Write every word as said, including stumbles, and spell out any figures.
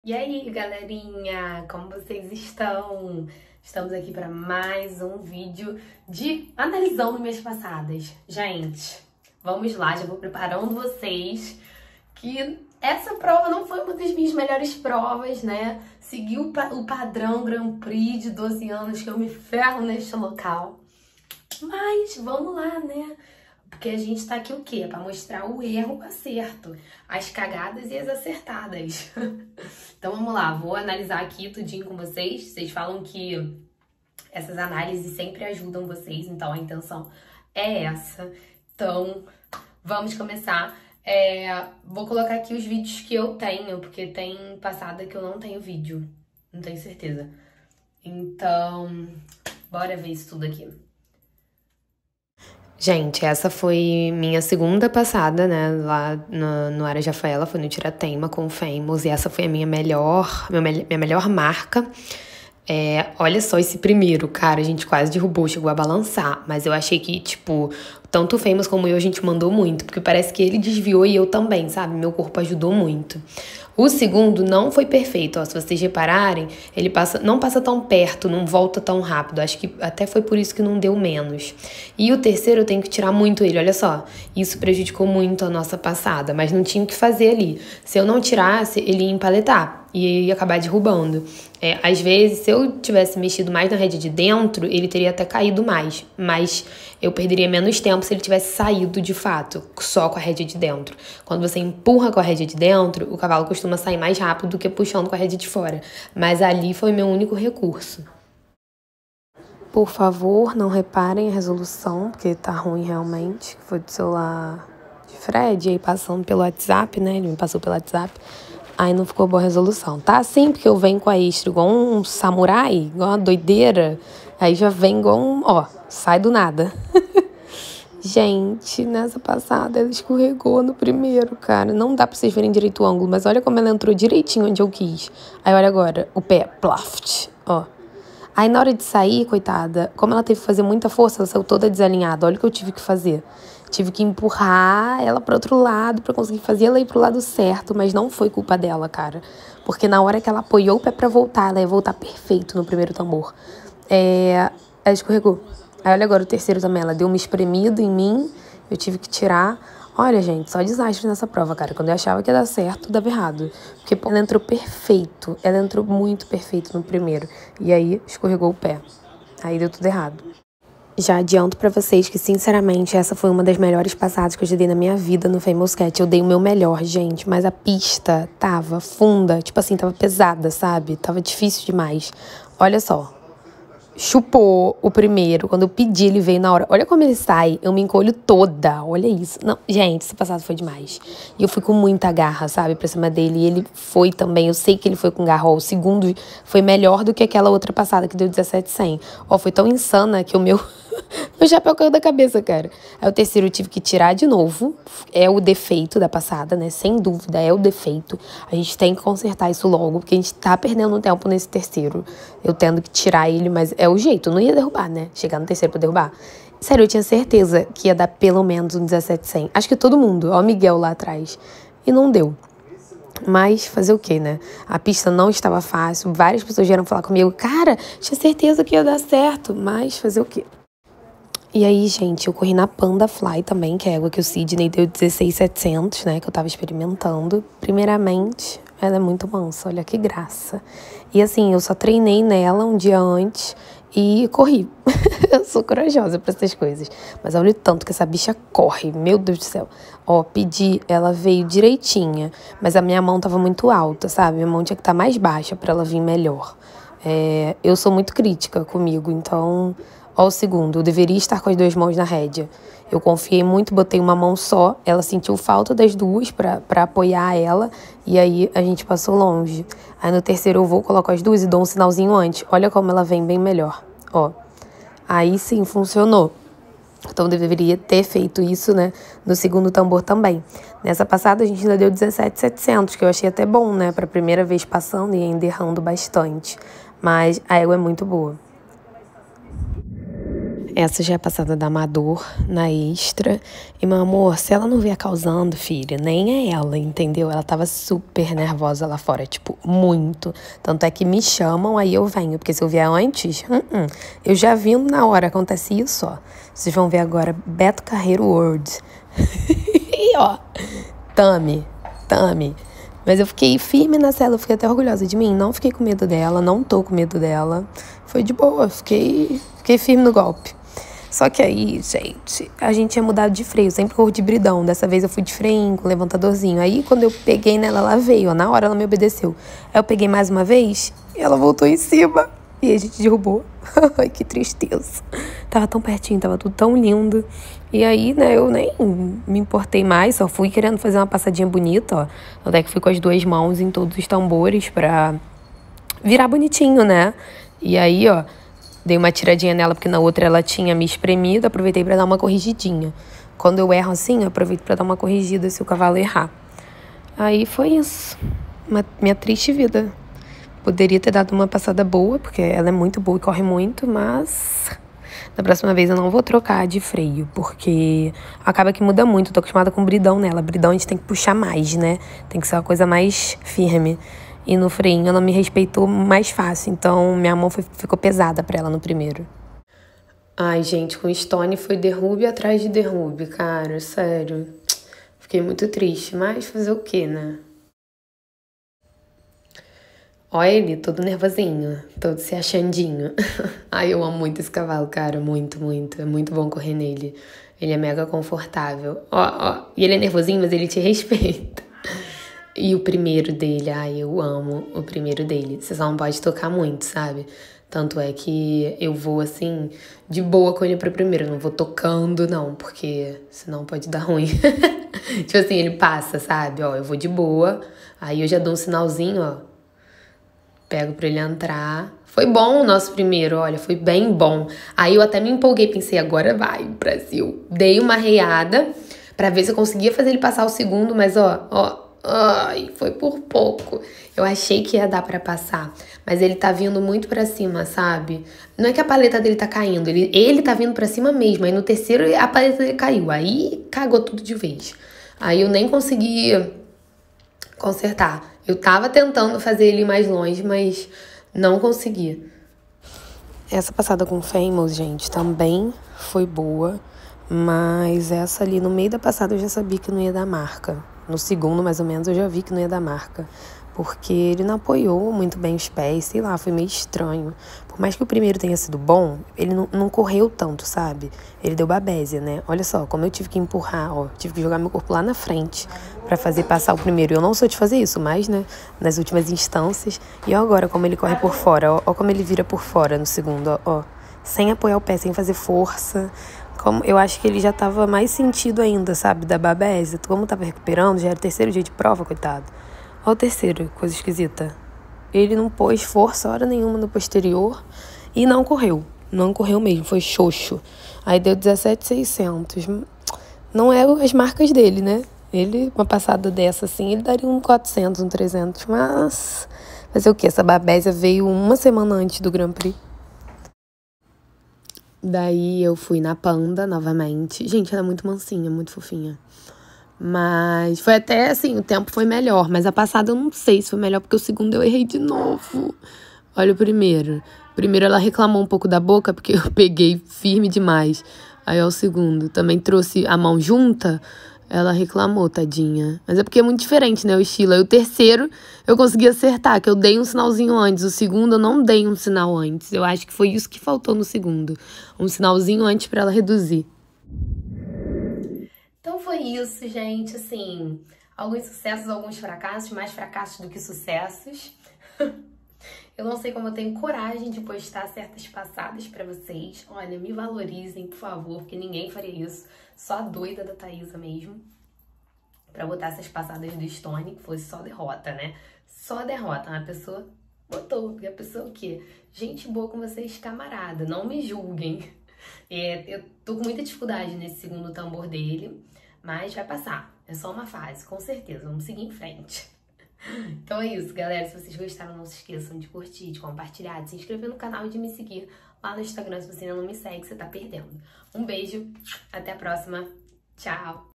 E aí, galerinha, como vocês estão? Estamos aqui para mais um vídeo de analisando mês passadas. Gente, vamos lá, já vou preparando vocês que essa prova não foi uma das minhas melhores provas, né? Seguiu o, pa o padrão Grand Prix de doze anos que eu me ferro neste local. Mas vamos lá, né? Porque a gente tá aqui o quê? Pra mostrar o erro, o acerto, as cagadas e as acertadas. Então vamos lá, vou analisar aqui tudinho com vocês. Vocês falam que essas análises sempre ajudam vocês, então a intenção é essa. Então vamos começar. É, vou colocar aqui os vídeos que eu tenho, porque tem passada que eu não tenho vídeo, não tenho certeza. Então, bora ver isso tudo aqui. Gente, essa foi minha segunda passada, né, lá no, no Aras de Rafaela, foi no Tiratema com o Famous, e essa foi a minha melhor, minha, minha melhor marca. É, olha só esse primeiro, cara, a gente quase derrubou, chegou a balançar, mas eu achei que, tipo, tanto o Famous como eu, a gente mandou muito, porque parece que ele desviou e eu também, sabe? Meu corpo ajudou muito. O segundo não foi perfeito, ó, se vocês repararem, ele passa, não passa tão perto, não volta tão rápido, acho que até foi por isso que não deu menos. E o terceiro eu tenho que tirar muito ele, olha só, isso prejudicou muito a nossa passada, mas não tinha o que fazer ali. Se eu não tirasse, ele ia empaletar e ia acabar derrubando. É, às vezes, se eu tivesse mexido mais na rede de dentro, ele teria até caído mais, mas eu perderia menos tempo se ele tivesse saído de fato, só com a rede de dentro. Quando você empurra com a rede de dentro, o cavalo costuma sair mais rápido do que puxando com a rede de fora. Mas ali foi meu único recurso. Por favor, não reparem a resolução, porque tá ruim realmente. Foi do celular de Fred, aí passando pelo WhatsApp, né? Ele me passou pelo WhatsApp. Aí não ficou boa a resolução. Tá assim, porque eu venho com a extra igual um samurai, igual uma doideira. Aí já vem igual um... Ó, sai do nada. Gente, nessa passada ela escorregou no primeiro, cara. Não dá pra vocês verem direito o ângulo, mas olha como ela entrou direitinho onde eu quis. Aí olha agora, o pé, plaft, ó. Aí na hora de sair, coitada, como ela teve que fazer muita força, ela saiu toda desalinhada. Olha o que eu tive que fazer. Tive que empurrar ela para outro lado para conseguir fazer ela ir pro lado certo, mas não foi culpa dela, cara. Porque na hora que ela apoiou o pé para voltar, ela ia voltar perfeito no primeiro tambor. É, ela escorregou. Aí olha agora o terceiro também, ela deu uma espremida em mim, eu tive que tirar. Olha, gente, só desastre nessa prova, cara. Quando eu achava que ia dar certo, dava errado. Porque pô, ela entrou perfeito, ela entrou muito perfeito no primeiro. E aí escorregou o pé. Aí deu tudo errado. Já adianto pra vocês que, sinceramente, essa foi uma das melhores passadas que eu já dei na minha vida no Famous Cat. Eu dei o meu melhor, gente, mas a pista tava funda, tipo assim, tava pesada, sabe? Tava difícil demais. Olha só. Chupou o primeiro, quando eu pedi ele veio na hora. Olha como ele sai, eu me encolho toda, olha isso. Não, gente, esse passado foi demais. E eu fui com muita garra, sabe, pra cima dele. E ele foi também, eu sei que ele foi com garra. Ó, o segundo foi melhor do que aquela outra passada que deu dezessete cem. Ó, foi tão insana que o meu... meu chapéu caiu da cabeça, cara. Aí o terceiro eu tive que tirar de novo. É o defeito da passada, né? Sem dúvida, é o defeito. A gente tem que consertar isso logo, porque a gente tá perdendo tempo nesse terceiro. Eu tendo que tirar ele, mas é o jeito. Eu não ia derrubar, né? Chegar no terceiro pra derrubar. Sério, eu tinha certeza que ia dar pelo menos um dezessete cem. Acho que todo mundo. Ó o Miguel lá atrás. E não deu. Mas fazer o quê, né? A pista não estava fácil. Várias pessoas vieram falar comigo. Cara, tinha certeza que ia dar certo. Mas fazer o quê? E aí, gente, eu corri na Panda Fly também, que é a égua que o Sidney deu dezesseis mil e setecentos, né? Que eu tava experimentando. Primeiramente, ela é muito mansa, olha que graça. E assim, eu só treinei nela um dia antes e corri. Eu sou corajosa pra essas coisas. Mas olha o tanto que essa bicha corre, meu Deus do céu. Ó, pedi, ela veio direitinha, mas a minha mão tava muito alta, sabe? Minha mão tinha que estar mais baixa pra ela vir melhor. É, eu sou muito crítica comigo, então... Ó, o segundo, eu deveria estar com as duas mãos na rédea. Eu confiei muito, botei uma mão só. Ela sentiu falta das duas pra, pra apoiar ela. E aí a gente passou longe. Aí no terceiro eu vou, coloco as duas e dou um sinalzinho antes. Olha como ela vem bem melhor. Ó, aí sim funcionou. Então eu deveria ter feito isso, né? No segundo tambor também. Nessa passada a gente ainda deu dezessete mil e setecentos, que eu achei até bom, né? Pra primeira vez passando e ainda errando bastante. Mas a égua é muito boa. Essa já é a passada da Amador, na extra. E, meu amor, se ela não vier causando, filha, nem é ela, entendeu? Ela tava super nervosa lá fora, tipo, muito. Tanto é que me chamam, aí eu venho. Porque se eu vier antes, uh -uh. eu já vindo na hora, acontece isso, ó. Vocês vão ver agora, Beto Carreiro World. E, ó, Tami, Tami. Mas eu fiquei firme na cela, eu fiquei até orgulhosa de mim. Não fiquei com medo dela, não tô com medo dela. Foi de boa, fiquei, fiquei firme no golpe. Só que aí, gente, a gente tinha mudado de freio, sempre corro de bridão. Dessa vez eu fui de freio, com levantadorzinho. Aí, quando eu peguei nela, ela veio, ó, na hora ela me obedeceu. Aí eu peguei mais uma vez e ela voltou em cima. E a gente derrubou. Ai, que tristeza. Tava tão pertinho, tava tudo tão lindo. E aí, né, eu nem me importei mais, só fui querendo fazer uma passadinha bonita, ó. Até que fui com as duas mãos em todos os tambores pra virar bonitinho, né? E aí, ó, dei uma tiradinha nela, porque na outra ela tinha me espremido, aproveitei pra dar uma corrigidinha. Quando eu erro assim, eu aproveito pra dar uma corrigida se o cavalo errar. Aí foi isso. Uma, minha triste vida. Poderia ter dado uma passada boa, porque ela é muito boa e corre muito, mas da próxima vez eu não vou trocar de freio, porque acaba que muda muito. Eu tô acostumada com bridão nela. Bridão a gente tem que puxar mais, né? Tem que ser uma coisa mais firme. E no freinho ela me respeitou mais fácil, então minha mão foi, ficou pesada pra ela no primeiro. Ai, gente, com Stone foi derrube atrás de derrube, cara, sério. Fiquei muito triste, mas fazer o quê, né? Olha ele, todo nervosinho, todo se achandinho. Ai, eu amo muito esse cavalo, cara, muito, muito. É muito bom correr nele. Ele é mega confortável. Ó, ó, e ele é nervosinho, mas ele te respeita. E o primeiro dele, ai, eu amo o primeiro dele. Você só não pode tocar muito, sabe? Tanto é que eu vou, assim, de boa com ele pro primeiro. Eu não vou tocando, não, porque senão pode dar ruim. Tipo assim, ele passa, sabe? Ó, eu vou de boa, aí eu já dou um sinalzinho, ó. Pego pra ele entrar. Foi bom o nosso primeiro, olha, foi bem bom. Aí eu até me empolguei, pensei, agora vai, Brasil. Dei uma reiada pra ver se eu conseguia fazer ele passar o segundo, mas ó, ó, ai, foi por pouco. Eu achei que ia dar pra passar, mas ele tá vindo muito pra cima, sabe? Não é que a paleta dele tá caindo, ele, ele tá vindo pra cima mesmo. Aí no terceiro a paleta dele caiu, aí cagou tudo de vez. Aí eu nem consegui consertar. Eu tava tentando fazer ele ir mais longe, mas não consegui. Essa passada com Famous, gente, também foi boa, mas essa ali no meio da passada eu já sabia que não ia dar marca. No segundo, mais ou menos, eu já vi que não ia dar marca. Porque ele não apoiou muito bem os pés, sei lá, foi meio estranho. Por mais que o primeiro tenha sido bom, ele não, não correu tanto, sabe? Ele deu babésia, né? Olha só, como eu tive que empurrar, ó, tive que jogar meu corpo lá na frente pra fazer passar o primeiro. Eu não sou de fazer isso, mas, né, nas últimas instâncias. E ó, agora como ele corre por fora, ó, ó como ele vira por fora no segundo, ó, ó. Sem apoiar o pé, sem fazer força. Como, eu acho que ele já tava mais sentido ainda, sabe, da babésia. Como tava recuperando, já era o terceiro dia de prova, coitado. Ó o terceiro, coisa esquisita. Ele não pôs força hora nenhuma no posterior e não correu. Não correu mesmo, foi xoxo. Aí deu dezessete mil e seiscentos. Não é as marcas dele, né? Ele, uma passada dessa assim, ele daria um quatrocentos, um trezentos. Mas fazer o quê? Essa babésia veio uma semana antes do Grand Prix. Daí eu fui na Panda novamente. Gente, ela é muito mansinha, muito fofinha. Mas foi até assim, o tempo foi melhor. Mas a passada eu não sei se foi melhor, porque o segundo eu errei de novo. Olha o primeiro. Primeiro ela reclamou um pouco da boca, porque eu peguei firme demais. Aí ó, o segundo. Também trouxe a mão junta. Ela reclamou, tadinha. Mas é porque é muito diferente, né, o estilo. Aí o terceiro eu consegui acertar, que eu dei um sinalzinho antes. O segundo eu não dei um sinal antes. Eu acho que foi isso que faltou no segundo. Um sinalzinho antes pra ela reduzir. Então foi isso, gente, assim, alguns sucessos, alguns fracassos, mais fracassos do que sucessos. Eu não sei como eu tenho coragem de postar certas passadas pra vocês. Olha, me valorizem, por favor, porque ninguém faria isso. Só a doida da Thaisa mesmo. Pra botar essas passadas do Stone, que fosse só derrota, né? Só derrota. Uma pessoa botou, porque a pessoa o quê? Gente boa com vocês, camarada, não me julguem. É, eu tô com muita dificuldade nesse segundo tambor dele, mas vai passar. É só uma fase, com certeza. Vamos seguir em frente. Então é isso, galera. Se vocês gostaram, não se esqueçam de curtir, de compartilhar, de se inscrever no canal e de me seguir lá no Instagram, se você ainda não me segue, você tá perdendo. Um beijo, até a próxima, tchau!